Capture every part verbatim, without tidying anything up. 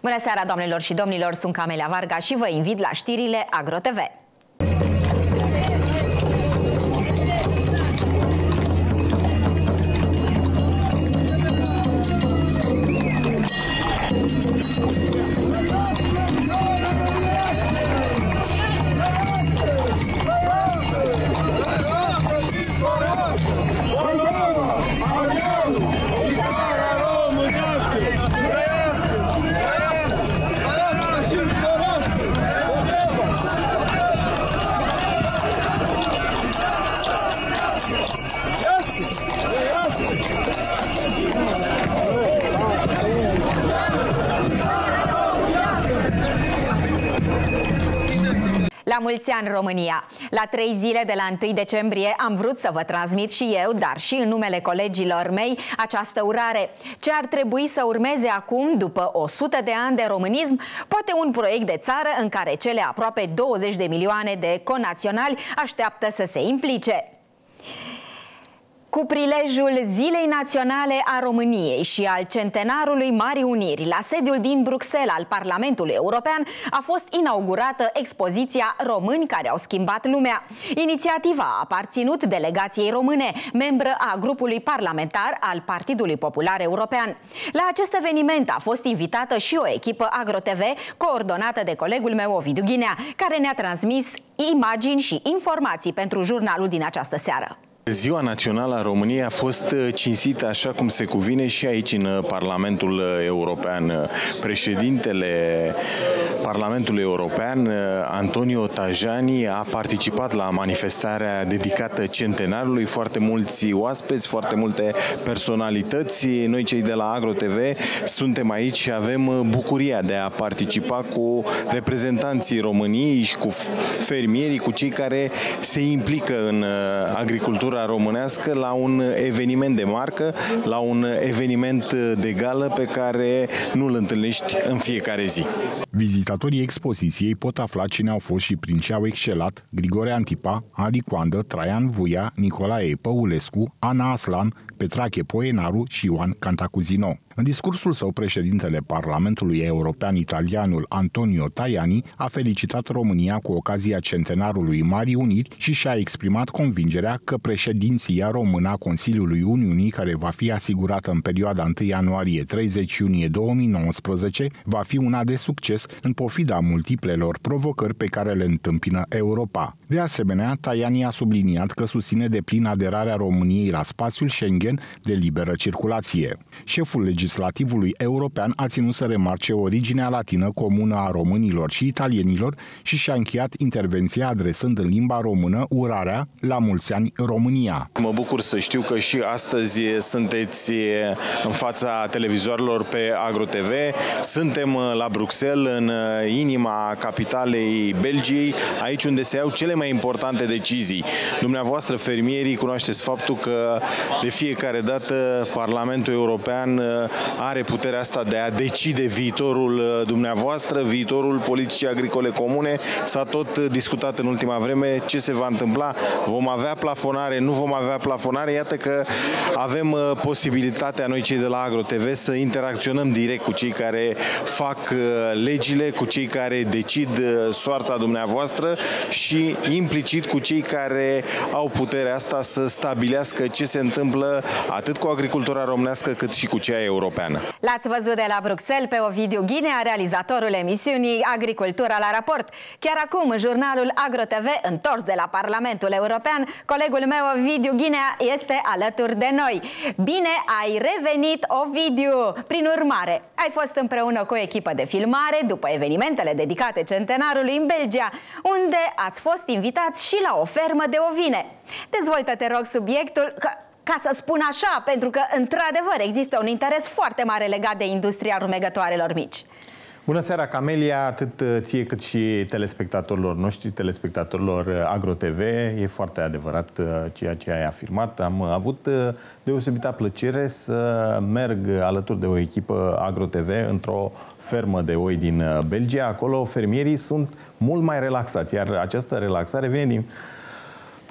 Bună seara, doamnelor și domnilor, sunt Camelia Varga și vă invit la știrile AgroTV. La mulți ani, România! La trei zile de la întâi decembrie am vrut să vă transmit și eu, dar și în numele colegilor mei, această urare. Ce ar trebui să urmeze acum, după o sută de ani de românism? Poate un proiect de țară în care cele aproape douăzeci de milioane de conaționali așteaptă să se implice. Cu prilejul Zilei Naționale a României și al centenarului Marii Uniri, la sediul din Bruxelles al Parlamentului European a fost inaugurată expoziția Români care au schimbat lumea. Inițiativa a aparținut delegației române, membră a grupului parlamentar al Partidului Popular European. La acest eveniment a fost invitată și o echipă AgroTV, coordonată de colegul meu Ovidiu Ghinea, care ne-a transmis imagini și informații pentru jurnalul din această seară. Ziua Națională a României a fost cinstită așa cum se cuvine și aici în Parlamentul European. Președintele Parlamentului European, Antonio Tajani, a participat la manifestarea dedicată centenarului. Foarte mulți oaspeți, foarte multe personalități. Noi, cei de la AgroTV, suntem aici și avem bucuria de a participa cu reprezentanții României și cu fermierii, cu cei care se implică în agricultură românească la un eveniment de marcă, la un eveniment de gală pe care nu îl întâlnești în fiecare zi. Vizitatorii expoziției pot afla cine au fost și prin ce au excelat Grigore Antipa, Adi Coandă, Traian Vuia, Nicolae Păulescu, Ana Aslan, Petrache Poenaru și Ioan Cantacuzino. În discursul său, președintele Parlamentului European, italianul Antonio Tajani, a felicitat România cu ocazia centenarului Marii Uniri și și-a exprimat convingerea că președinția română a Consiliului Uniunii, care va fi asigurată în perioada întâi ianuarie - treizeci iunie două mii nouăsprezece, va fi una de succes în pofida multiplelor provocări pe care le întâmpină Europa. De asemenea, Tajani a subliniat că susține deplin aderarea României la spațiul Schengen de liberă circulație. Șeful legislativului european a ținut să remarce originea latină comună a românilor și italienilor și și-a încheiat intervenția adresând în limba română urarea La mulți ani, România. Mă bucur să știu că și astăzi sunteți în fața televizoarelor pe AgroTV. Suntem la Bruxelles, în inima capitalei Belgiei, aici unde se iau cele mai importante decizii. Dumneavoastră, fermierii, cunoașteți faptul că de fiecare dată Parlamentul European are puterea asta de a decide viitorul dumneavoastră, viitorul politicii agricole comune. S-a tot discutat în ultima vreme ce se va întâmpla. Vom avea plafonare, nu vom avea plafonare. Iată că avem posibilitatea, noi cei de la AgroTV, să interacționăm direct cu cei care fac legile, cu cei care decid soarta dumneavoastră și implicit cu cei care au puterea asta să stabilească ce se întâmplă atât cu agricultura românească cât și cu cea europeană. L-ați văzut de la Bruxelles pe Ovidiu Ghinea, realizatorul emisiunii Agricultura la raport. Chiar acum, în jurnalul AgroTV, întors de la Parlamentul European, colegul meu Ovidiu Ghinea este alături de noi. Bine ai revenit, Ovidiu! Prin urmare, ai fost împreună cu o echipă de filmare după evenimentele dedicate centenarului în Belgia, unde ați fost invitați și la o fermă de ovine. Dezvoltă, te rog, subiectul, că ca să spun așa, pentru că, într-adevăr, există un interes foarte mare legat de industria rumegătoarelor mici. Bună seara, Camelia, atât ție cât și telespectatorilor noștri, telespectatorilor AgroTV. E foarte adevărat ceea ce ai afirmat. Am avut deosebită plăcere să merg alături de o echipă AgroTV într-o fermă de oi din Belgia. Acolo fermierii sunt mult mai relaxați, iar această relaxare vine din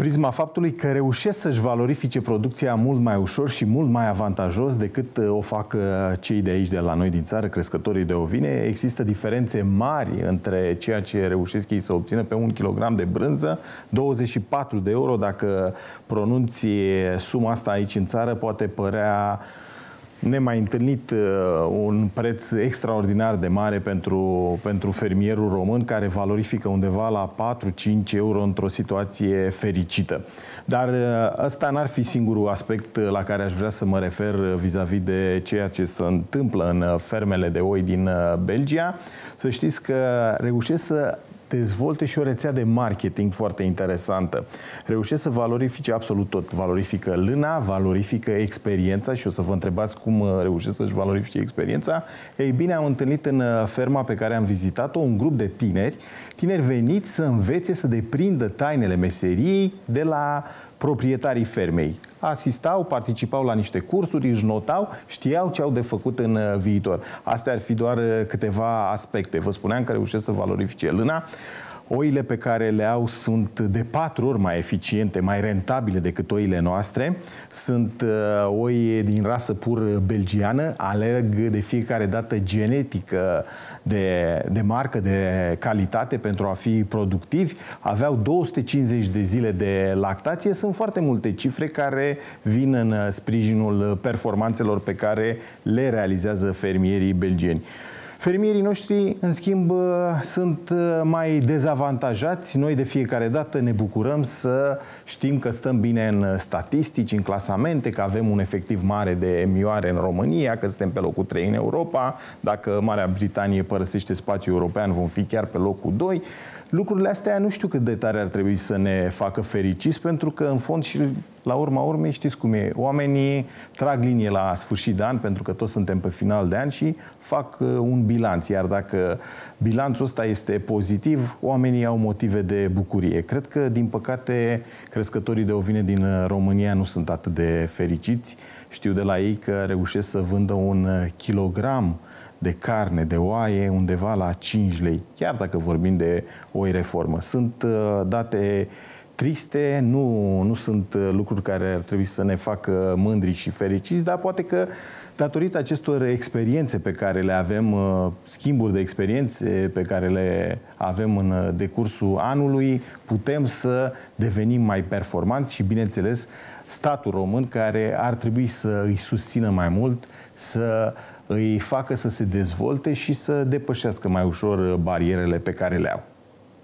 prisma faptului că reușesc să-și valorifice producția mult mai ușor și mult mai avantajos decât o fac cei de aici, de la noi din țară, crescătorii de ovine. Există diferențe mari între ceea ce reușesc ei să obțină pe un kilogram de brânză, douăzeci și patru de euro. Dacă pronunți suma asta aici în țară, poate părea nemai întâlnit un preț extraordinar de mare pentru, pentru fermierul român, care valorifică undeva la patru-cinci euro într-o situație fericită. Dar ăsta n-ar fi singurul aspect la care aș vrea să mă refer vis-a-vis de ceea ce se întâmplă în fermele de oi din Belgia. Să știți că reușesc să dezvolte și o rețea de marketing foarte interesantă. Reușesc să valorifice absolut tot. Valorifică lâna, valorifică experiența și o să vă întrebați cum reușesc să-și valorifice experiența. Ei bine, am întâlnit în ferma pe care am vizitat-o un grup de tineri, tineri veniți să învețe să deprindă tainele meseriei de la proprietarii fermei. Asistau, participau la niște cursuri, își notau, știau ce au de făcut în viitor. Astea ar fi doar câteva aspecte. Vă spuneam că reușesc să valorifice lâna. Oile pe care le au sunt de patru ori mai eficiente, mai rentabile decât oile noastre. Sunt uh, oi din rasă pur belgiană, alerg de fiecare dată genetică de, de marcă, de calitate pentru a fi productivi. Aveau două sute cincizeci de zile de lactație. Sunt foarte multe cifre care vin în sprijinul performanțelor pe care le realizează fermierii belgieni. Fermierii noștri, în schimb, sunt mai dezavantajați. Noi de fiecare dată ne bucurăm să știm că stăm bine în statistici, în clasamente, că avem un efectiv mare de mioare în România, că suntem pe locul trei în Europa. Dacă Marea Britanie părăsește spațiul european, vom fi chiar pe locul doi. Lucrurile astea nu știu cât de tare ar trebui să ne facă fericiți, pentru că, în fond și la urma urmei, știți cum e, oamenii trag linie la sfârșit de an, pentru că toți suntem pe final de an și fac un bilanț. Iar dacă bilanțul ăsta este pozitiv, oamenii au motive de bucurie. Cred că, din păcate, crescătorii de ovine din România nu sunt atât de fericiți. Știu de la ei că reușesc să vândă un kilogram de carne, de oaie, undeva la cinci lei, chiar dacă vorbim de oi reformă. Sunt uh, date triste, nu, nu sunt lucruri care ar trebui să ne facă mândri și fericiți, dar poate că datorită acestor experiențe pe care le avem, uh, schimburi de experiențe pe care le avem în decursul anului, putem să devenim mai performanți și, bineînțeles, statul român, care ar trebui să îi susțină mai mult, să îi facă să se dezvolte și să depășească mai ușor barierele pe care le au.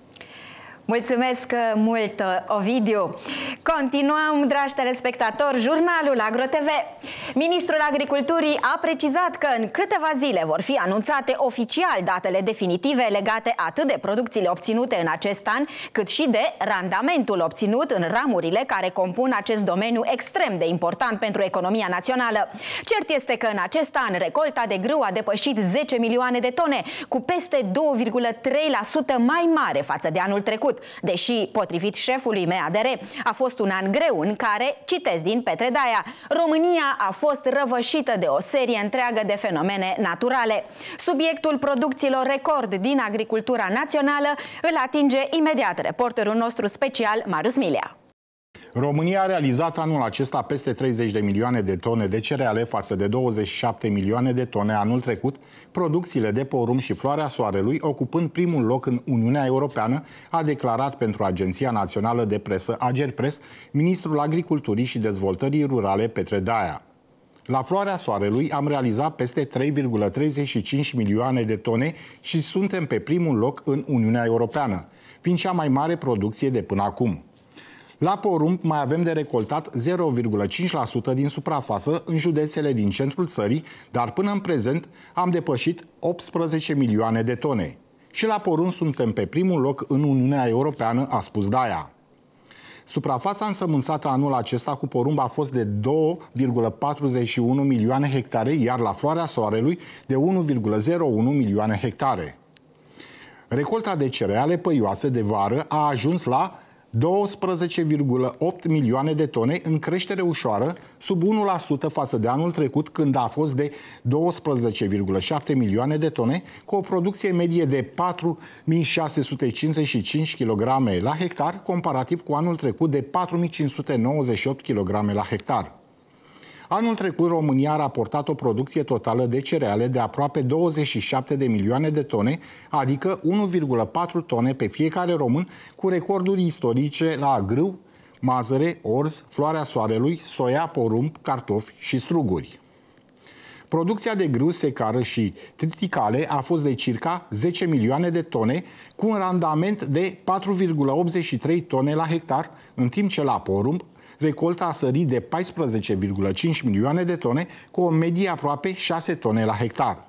Mulțumesc mult, Ovidiu! Continuăm, dragi telespectatori, jurnalul AgroTV. Ministrul Agriculturii a precizat că în câteva zile vor fi anunțate oficial datele definitive legate atât de producțiile obținute în acest an, cât și de randamentul obținut în ramurile care compun acest domeniu extrem de important pentru economia națională. Cert este că în acest an recolta de grâu a depășit zece milioane de tone, cu peste două virgulă trei la sută mai mare față de anul trecut. Deși, potrivit șefului M A D R, a fost un an greu în care, citesc din Petre Daia, România a fost răvășită de o serie întreagă de fenomene naturale. Subiectul producțiilor record din agricultura națională îl atinge imediat reporterul nostru special, Marius Milea. România a realizat anul acesta peste treizeci de milioane de tone de cereale față de douăzeci și șapte milioane de tone anul trecut, producțiile de porumb și floarea soarelui ocupând primul loc în Uniunea Europeană, a declarat pentru Agenția Națională de Presă, Agerpres, ministrul Agriculturii și Dezvoltării Rurale, Petre Daia. La floarea soarelui am realizat peste trei virgulă treizeci și cinci milioane de tone și suntem pe primul loc în Uniunea Europeană, fiind cea mai mare producție de până acum. La porumb mai avem de recoltat zero virgulă cinci la sută din suprafață în județele din centrul țării, dar până în prezent am depășit optsprezece milioane de tone. Și la porumb suntem pe primul loc în Uniunea Europeană, a spus Daia. Suprafața însămânțată anul acesta cu porumb a fost de două virgulă patruzeci și unu milioane hectare, iar la floarea soarelui de unu virgulă zero unu milioane hectare. Recolta de cereale păioase de vară a ajuns la douăsprezece virgulă opt milioane de tone, în creștere ușoară, sub unu la sută față de anul trecut, când a fost de douăsprezece virgulă șapte milioane de tone, cu o producție medie de patru mii șase sute cincizeci și cinci kilograme la hectar, comparativ cu anul trecut de patru mii cinci sute nouăzeci și opt kilograme la hectar. Anul trecut, România a raportat o producție totală de cereale de aproape douăzeci și șapte de milioane de tone, adică unu virgulă patru tone pe fiecare român, cu recorduri istorice la grâu, mazăre, orz, floarea soarelui, soia, porumb, cartofi și struguri. Producția de grâu, secară și triticale a fost de circa zece milioane de tone, cu un randament de patru virgulă optzeci și trei tone la hectar, în timp ce la porumb recolta a sărit de paisprezece virgulă cinci milioane de tone, cu o medie aproape șase tone la hectar.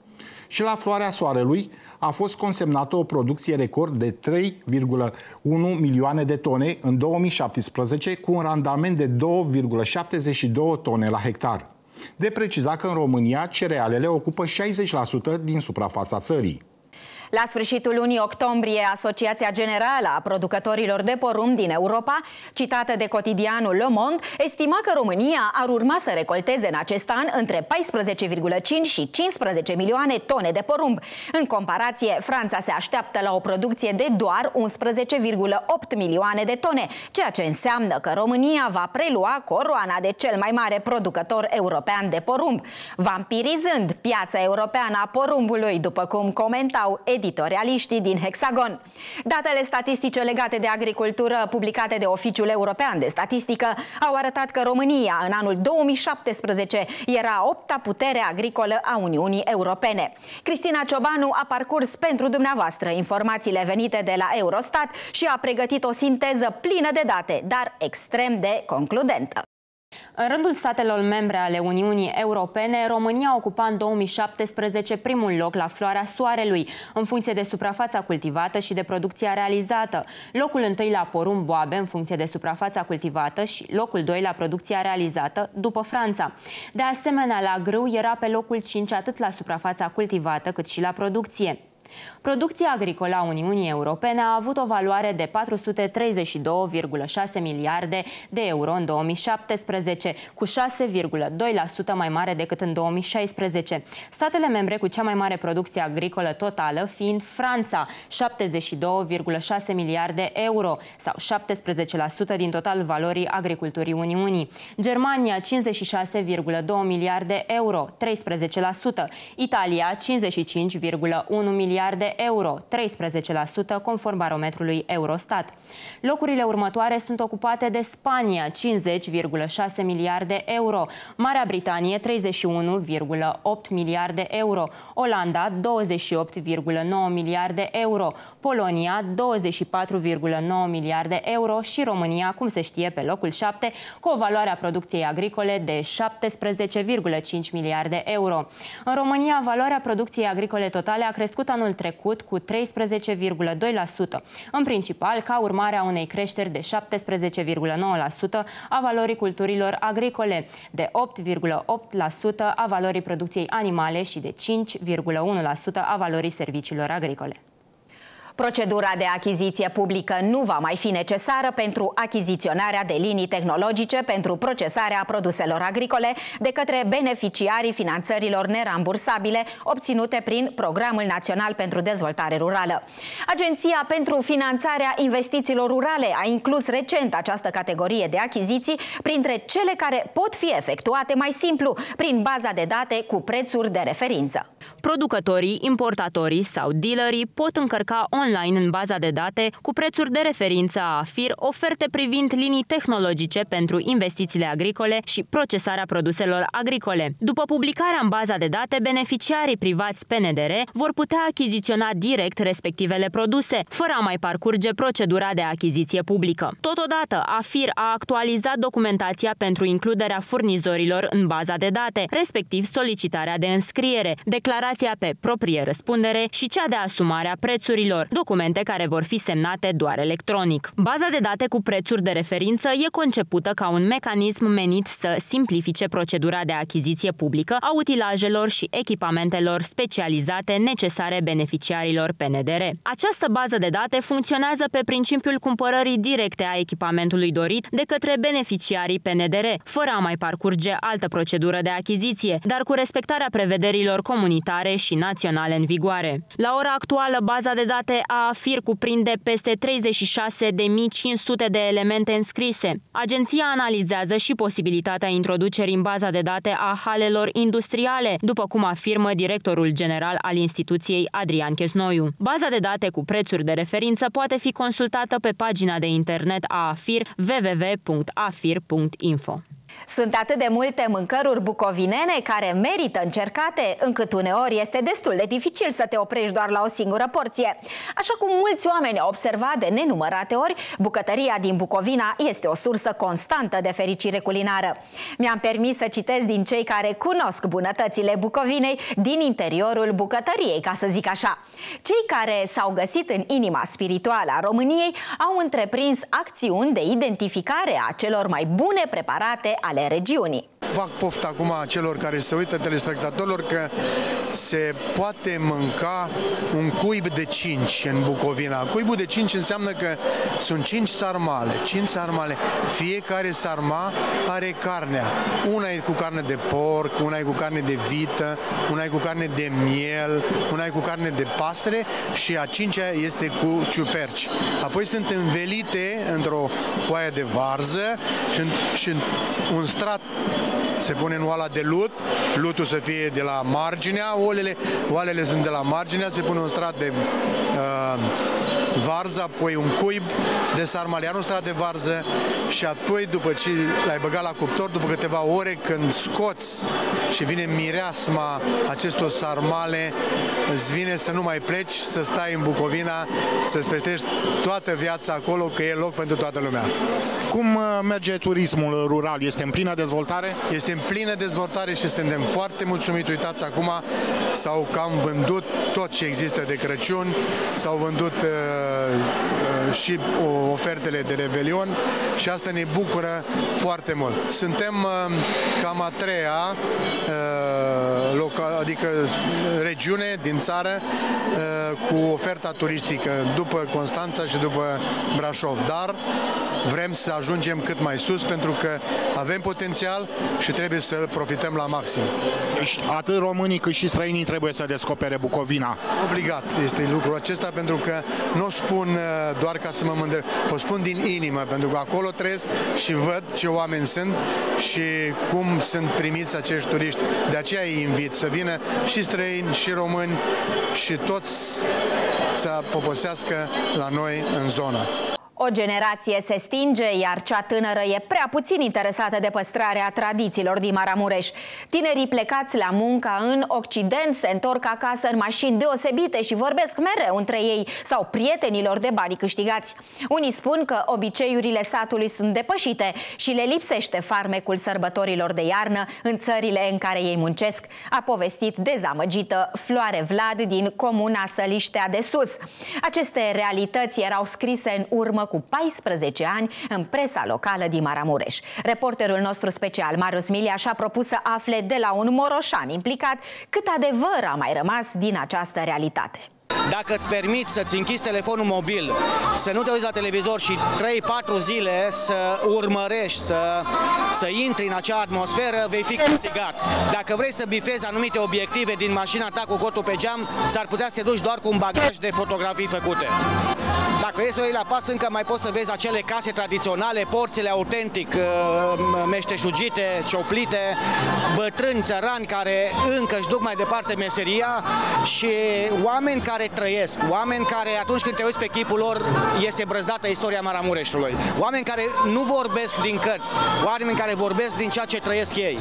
Și la floarea soarelui a fost consemnată o producție record de trei virgulă unu milioane de tone în două mii șaptesprezece, cu un randament de două virgulă șaptezeci și două tone la hectar. De precizat că în România cerealele ocupă șaizeci la sută din suprafața țării. La sfârșitul lunii octombrie, Asociația Generală a Producătorilor de Porumb din Europa, citată de cotidianul Le Monde, estima că România ar urma să recolteze în acest an între paisprezece virgulă cinci și cincisprezece milioane tone de porumb. În comparație, Franța se așteaptă la o producție de doar unsprezece virgulă opt milioane de tone, ceea ce înseamnă că România va prelua coroana de cel mai mare producător european de porumb, vampirizând piața europeană a porumbului, după cum comentau editorialiștii din Hexagon. Datele statistice legate de agricultură publicate de Oficiul European de Statistică au arătat că România în anul două mii șaptesprezece era a opta putere agricolă a Uniunii Europene. Cristina Ciobanu a parcurs pentru dumneavoastră informațiile venite de la Eurostat și a pregătit o sinteză plină de date, dar extrem de concludentă. În rândul statelor membre ale Uniunii Europene, România ocupa în două mii șaptesprezece primul loc la floarea soarelui, în funcție de suprafața cultivată și de producția realizată, locul întâi la porumb boabe în funcție de suprafața cultivată și locul doi la producția realizată, după Franța. De asemenea, la grâu era pe locul cinci atât la suprafața cultivată cât și la producție. Producția agricolă a Uniunii Europene a avut o valoare de patru sute treizeci și doi virgulă șase miliarde de euro în două mii șaptesprezece, cu șase virgulă doi la sută mai mare decât în două mii șaisprezece. Statele membre cu cea mai mare producție agricolă totală fiind Franța, șaptezeci și doi virgulă șase miliarde euro, sau șaptesprezece la sută din totalul valorii agriculturii Uniunii. Germania, cincizeci și șase virgulă doi miliarde euro, treisprezece la sută. Italia, cincizeci și cinci virgulă unu miliarde de euro, treisprezece la sută, conform barometrului Eurostat. Locurile următoare sunt ocupate de Spania, cincizeci virgulă șase miliarde euro, Marea Britanie, treizeci și unu virgulă opt miliarde euro, Olanda, douăzeci și opt virgulă nouă miliarde euro, Polonia, douăzeci și patru virgulă nouă miliarde euro și România, cum se știe, pe locul șapte, cu o valoare a producției agricole de șaptesprezece virgulă cinci miliarde euro. În România, valoarea producției agricole totale a crescut anul trecut cu treisprezece virgulă doi la sută, în principal ca urmare a unei creșteri de șaptesprezece virgulă nouă la sută a valorii culturilor agricole, de opt virgulă opt la sută a valorii producției animale și de cinci virgulă unu la sută a valorii serviciilor agricole. Procedura de achiziție publică nu va mai fi necesară pentru achiziționarea de linii tehnologice pentru procesarea produselor agricole de către beneficiarii finanțărilor nerambursabile obținute prin Programul Național pentru Dezvoltare Rurală. Agenția pentru Finanțarea Investițiilor Rurale a inclus recent această categorie de achiziții printre cele care pot fi efectuate mai simplu, prin baza de date cu prețuri de referință. Producătorii, importatorii sau dealerii pot încărca online în baza de date cu prețuri de referință a AFIR oferte privind linii tehnologice pentru investițiile agricole și procesarea produselor agricole. După publicarea în baza de date, beneficiarii privați P N D R vor putea achiziționa direct respectivele produse, fără a mai parcurge procedura de achiziție publică. Totodată, AFIR a actualizat documentația pentru includerea furnizorilor în baza de date, respectiv solicitarea de înscriere, declarația licitația pe proprie răspundere și cea de asumare a prețurilor, documente care vor fi semnate doar electronic. Baza de date cu prețuri de referință e concepută ca un mecanism menit să simplifice procedura de achiziție publică a utilajelor și echipamentelor specializate necesare beneficiarilor P N D R. Această bază de date funcționează pe principiul cumpărării directe a echipamentului dorit de către beneficiarii P N D R, fără a mai parcurge altă procedură de achiziție, dar cu respectarea prevederilor comunitare și naționale în vigoare. La ora actuală, baza de date a AFIR cuprinde peste treizeci și șase de mii cinci sute de elemente înscrise. Agenția analizează și posibilitatea introducerii în baza de date a halelor industriale, după cum afirmă directorul general al instituției Adrian Chesnoiu. Baza de date cu prețuri de referință poate fi consultată pe pagina de internet a AFIR w w w punct afir punct info. Sunt atât de multe mâncăruri bucovinene care merită încercate, încât uneori este destul de dificil să te oprești doar la o singură porție. Așa cum mulți oameni au observat de nenumărate ori, bucătăria din Bucovina este o sursă constantă de fericire culinară. Mi-am permis să citesc din cei care cunosc bunătățile Bucovinei din interiorul bucătăriei, ca să zic așa. Cei care s-au găsit în inima spirituală a României au întreprins acțiuni de identificare a celor mai bune preparate ale regiunii. Fac poftă acum celor care se uită, telespectatorilor, că se poate mânca un cuib de cinci în Bucovina. Cuibul de cinci înseamnă că sunt cinci sarmale, cinci sarmale. Fiecare sarma are carnea. Una e cu carne de porc, una e cu carne de vită, una e cu carne de miel, una e cu carne de pasăre și a cincea este cu ciuperci. Apoi sunt învelite într-o foaie de varză și, și un strat se pune în oala de lut, lutul să fie de la marginea, oalele, oalele sunt de la marginea, se pune un strat de uh, varză, apoi un cuib de sarmale, iar un strat de varză și apoi după ce l-ai băgat la cuptor, după câteva ore, când scoți și vine mireasma acestor sarmale, îți vine să nu mai pleci, să stai în Bucovina, să-ți petrești toată viața acolo, că e loc pentru toată lumea. Cum merge turismul rural? Este în plină dezvoltare? Este în plină dezvoltare și suntem foarte mulțumiți. Uitați, acum s-au cam vândut tot ce există de Crăciun, s-au vândut uh, uh, și ofertele de Revelion și asta ne bucură foarte mult. Suntem uh, cam a treia uh, local, adică regiune din țară uh, cu oferta turistică după Constanța și după Brașov, dar vrem să ajungem cât mai sus pentru că avem potențial și trebuie să profităm la maxim. Deci atât românii cât și străinii trebuie să descopere Bucovina. Obligat este lucrul acesta, pentru că nu o spun doar ca să mă mândresc, o spun din inimă, pentru că acolo trăiesc și văd ce oameni sunt și cum sunt primiți acești turiști. De aceea îi invit să vină și străini, și români și toți să poposească la noi în zonă. O generație se stinge, iar cea tânără e prea puțin interesată de păstrarea tradițiilor din Maramureș. Tinerii plecați la muncă în Occident se întorc acasă în mașini deosebite și vorbesc mereu între ei sau prietenilor de banii câștigați. Unii spun că obiceiurile satului sunt depășite și le lipsește farmecul sărbătorilor de iarnă în țările în care ei muncesc, a povestit dezamăgită Floare Vlad din comuna Săliștea de Sus. Aceste realități erau scrise în urmă cu paisprezece ani în presa locală din Maramureș. Reporterul nostru special, Marius Milia, și-a propus să afle de la un moroșan implicat cât adevăr a mai rămas din această realitate. Dacă îți permiți să-ți închizi telefonul mobil, să nu te uiți la televizor și trei patru zile să urmărești, să, să intri în acea atmosferă, vei fi câștigat. Dacă vrei să bifezi anumite obiective din mașina ta cu cotul pe geam, s-ar putea să te duci doar cu un bagaj de fotografii făcute. Dacă e să iei la pas, încă mai poți să vezi acele case tradiționale, porțile autentic meșteșugite, cioplite, bătrâni, țărani care încă își duc mai departe meseria și oameni care trăiesc, oameni care atunci când te uiți pe chipul lor este brăzată istoria Maramureșului, oameni care nu vorbesc din cărți, oameni care vorbesc din ceea ce trăiesc ei.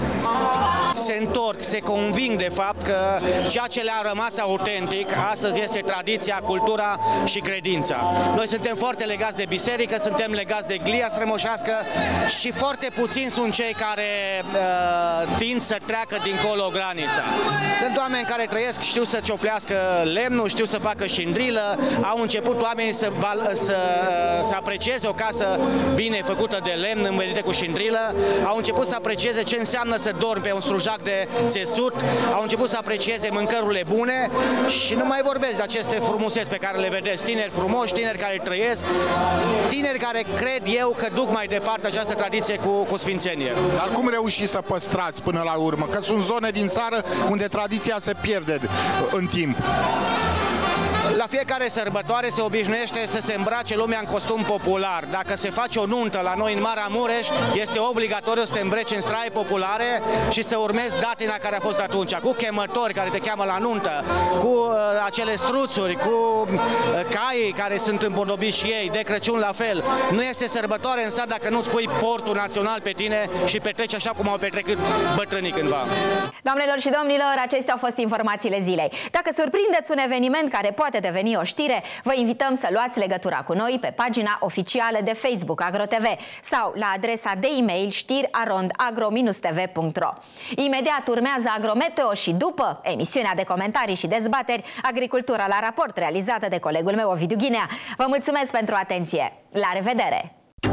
Se întorc, se conving de fapt că ceea ce le-a rămas autentic astăzi este tradiția, cultura și credința. Noi suntem foarte legați de biserică, suntem legați de glia strămoșească și foarte puțini sunt cei care uh, tind să treacă dincolo granița. Sunt oameni care trăiesc, știu să cioplească lemnul, știu să facă șindrilă, au început oamenii să, să, să aprecieze o casă bine făcută de lemn, învelită cu șindrilă, au început să aprecieze ce înseamnă să dormi pe un slujac de țesut, au început să aprecieze mâncărurile bune și nu mai vorbesc de aceste frumuseți pe care le vedeți, tineri frumoși, tineri care trăiesc, tineri care cred eu că duc mai departe această tradiție cu, cu sfințenie. Dar cum reușiți să păstrați până la urmă? Că sunt zone din țară unde tradiția se pierde în timp. La fiecare sărbătoare se obișnuiește să se îmbrace lumea în costum popular. Dacă se face o nuntă la noi în Maramureș, este obligatoriu să te îmbreci în straie populare și să urmezi datina care a fost atunci, cu chemători care te cheamă la nuntă, cu uh, acele struțuri, cu uh, caii care sunt împodobiți și ei, de Crăciun la fel. Nu este sărbătoare în sat dacă nu-ți pui portul național pe tine și petreci așa cum au petrecut bătrânii cândva. Doamnelor și domnilor, acestea au fost informațiile zilei. Dacă surprindeți un eveniment care poate deveni o știre, vă invităm să luați legătura cu noi pe pagina oficială de Facebook AgroTV sau la adresa de e-mail știri arond agro t v punct ro. Imediat urmează Agrometeo și după emisiunea de comentarii și dezbateri, Agricultura la raport, realizată de colegul meu Ovidiu Ghinea. Vă mulțumesc pentru atenție! La revedere!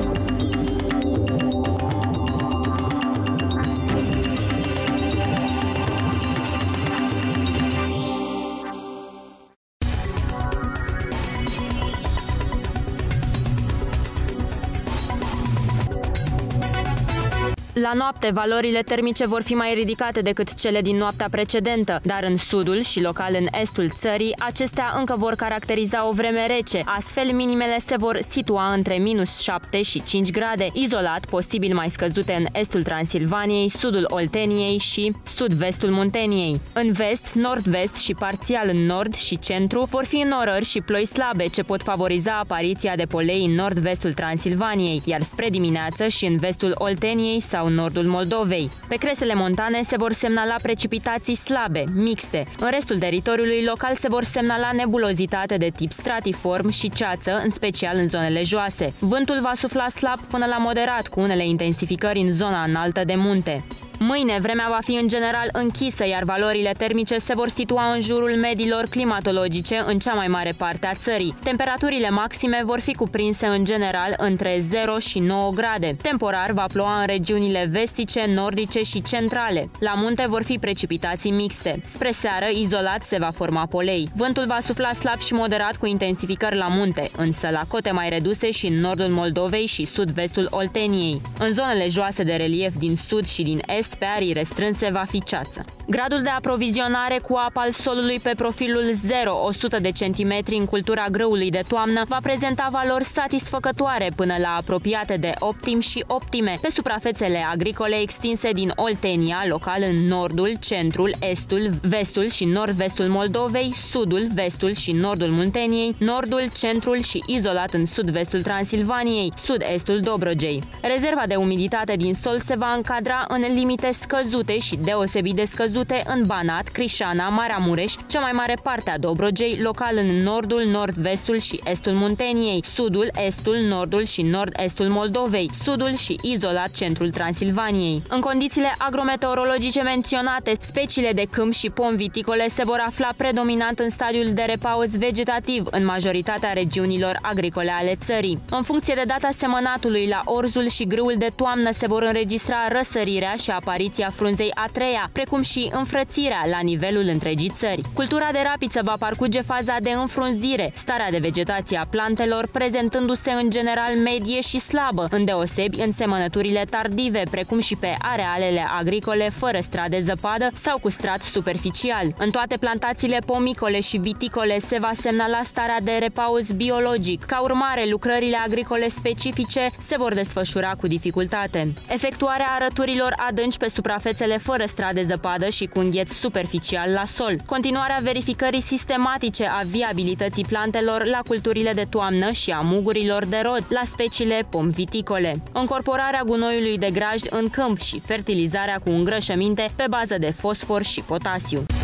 La noapte, valorile termice vor fi mai ridicate decât cele din noaptea precedentă, dar în sudul și local în estul țării, acestea încă vor caracteriza o vreme rece. Astfel, minimele se vor situa între minus șapte și cinci grade, izolat, posibil mai scăzute în estul Transilvaniei, sudul Olteniei și sud-vestul Munteniei. În vest, nord-vest și parțial în nord și centru vor fi înnorări și ploi slabe, ce pot favoriza apariția de polei în nord-vestul Transilvaniei, iar spre dimineață și în vestul Olteniei sau în nordul Moldovei. Pe cresele montane se vor semnala precipitații slabe, mixte. În restul teritoriului local se vor semnala nebulozitate de tip stratiform și ceață, în special în zonele joase. Vântul va sufla slab până la moderat, cu unele intensificări în zona înaltă de munte. Mâine, vremea va fi în general închisă, iar valorile termice se vor situa în jurul mediilor climatologice în cea mai mare parte a țării. Temperaturile maxime vor fi cuprinse în general între zero și nouă grade. Temporar va ploua în regiunile vestice, nordice și centrale. La munte vor fi precipitații mixte. Spre seară, izolat se va forma polei. Vântul va sufla slab și moderat cu intensificări la munte, însă la cote mai reduse și în nordul Moldovei și sud-vestul Olteniei. În zonele joase de relief din sud și din est, pe arii restrânse, va fi ceață. Gradul de aprovizionare cu apă al solului pe profilul zero la o sută de centimetri în cultura grâului de toamnă va prezenta valori satisfăcătoare până la apropiate de optim și optime pe suprafețele agricole extinse din Oltenia, local în nordul, centrul, estul, vestul și nord-vestul Moldovei, sudul, vestul și nordul Munteniei, nordul, centrul și izolat în sud-vestul Transilvaniei, sud-estul Dobrogei. Rezerva de umiditate din sol se va încadra în limite scăzute și deosebit de scăzute în Banat, Crișana, Maramureș, cea mai mare parte a Dobrogei, local în nordul, nord-vestul și estul Munteniei, sudul, estul, nordul și nord-estul Moldovei, sudul și izolat centrul Transilvaniei. În condițiile agrometeorologice menționate, speciile de câmp și pom viticole se vor afla predominant în stadiul de repaus vegetativ în majoritatea regiunilor agricole ale țării. În funcție de data semănatului, la orzul și grâul de toamnă se vor înregistra răsărirea și apariția frunzei a treia, precum și înfrățirea la nivelul întregii țări. Cultura de rapiță va parcurge faza de înfrunzire, starea de vegetație a plantelor prezentându-se în general medie și slabă, îndeosebi în semănăturile tardive, precum și pe arealele agricole fără strat de zăpadă sau cu strat superficial. În toate plantațiile pomicole și viticole se va semnala starea de repaus biologic. Ca urmare, lucrările agricole specifice se vor desfășura cu dificultate. Efectuarea arăturilor adânci pe suprafețele fără strat de zăpadă și cu îngheț superficial la sol. Continuarea verificării sistematice a viabilității plantelor la culturile de toamnă și a mugurilor de rod la speciile pom viticole. Încorporarea gunoiului de grajd în câmp și fertilizarea cu îngrășăminte pe bază de fosfor și potasiu.